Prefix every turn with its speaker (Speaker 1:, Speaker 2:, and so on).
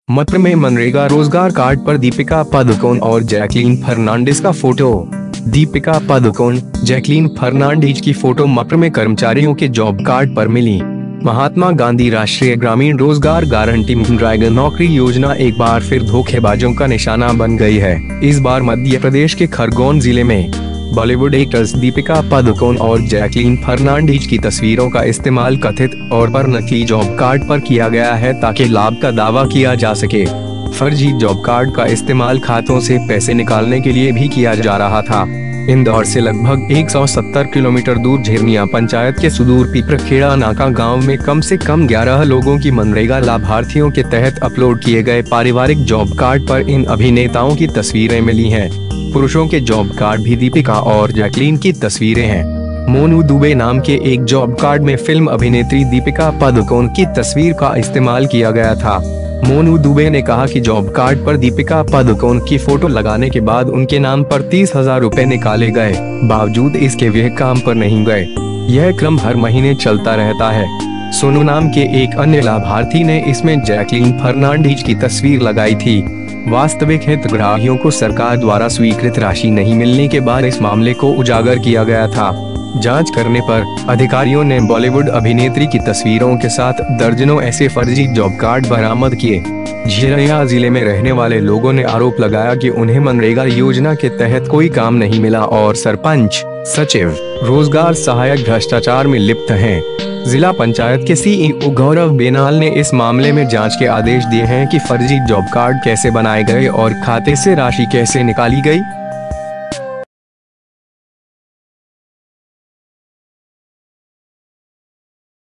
Speaker 1: मप्र में मनरेगा रोजगार कार्ड पर दीपिका पादुकोण और जैकलीन फर्नांडिस का फोटो। दीपिका पादुकोण, जैकलीन फर्नांडिस की फोटो मप्र में कर्मचारियों के जॉब कार्ड पर मिली। महात्मा गांधी राष्ट्रीय ग्रामीण रोजगार गारंटी मनरेगा नौकरी योजना एक बार फिर धोखेबाजों का निशाना बन गई है। इस बार मध्य प्रदेश के खरगोन जिले में बॉलीवुड एक्ट्रेस दीपिका पादुकोण और जैकलीन फर्नांडिस की तस्वीरों का इस्तेमाल कथित तौर पर नकली जॉब कार्ड पर किया गया है ताकि लाभ का दावा किया जा सके। फर्जी जॉब कार्ड का इस्तेमाल खातों से पैसे निकालने के लिए भी किया जा रहा था। इंदौर से लगभग 170 किलोमीटर दूर झिरनिया पंचायत के सुदूर पिपरखेड़ा नाका गांव में कम से कम 11 लोगों की मनरेगा लाभार्थियों के तहत अपलोड किए गए पारिवारिक जॉब कार्ड पर इन अभिनेताओं की तस्वीरें मिली हैं। पुरुषों के जॉब कार्ड भी दीपिका और जैकलीन की तस्वीरें हैं। मोनू दुबे नाम के एक जॉब कार्ड में फिल्म अभिनेत्री दीपिका पादुकोण की तस्वीर का इस्तेमाल किया गया था। मोनू दुबे ने कहा कि जॉब कार्ड पर दीपिका पादुकोण की फोटो लगाने के बाद उनके नाम पर 30,000 रुपए निकाले गए। बावजूद इसके वे काम पर नहीं गए। यह क्रम हर महीने चलता रहता है। सोनू नाम के एक अन्य लाभार्थी ने इसमें जैकलीन फर्नांडिस की तस्वीर लगाई थी। वास्तविक हितग्राहियों को सरकार द्वारा स्वीकृत राशि नहीं मिलने के बाद इस मामले को उजागर किया गया था। जांच करने पर अधिकारियों ने बॉलीवुड अभिनेत्री की तस्वीरों के साथ दर्जनों ऐसे फर्जी जॉब कार्ड बरामद किए। झिरनिया जिले में रहने वाले लोगों ने आरोप लगाया कि उन्हें मनरेगा योजना के तहत कोई काम नहीं मिला और सरपंच, सचिव, रोजगार सहायक भ्रष्टाचार में लिप्त हैं। जिला पंचायत के सीईओ गौरव बेनाल ने इस मामले में जांच के आदेश दिए हैं कि फर्जी जॉब कार्ड कैसे बनाए गए और खाते से राशि कैसे निकाली गई।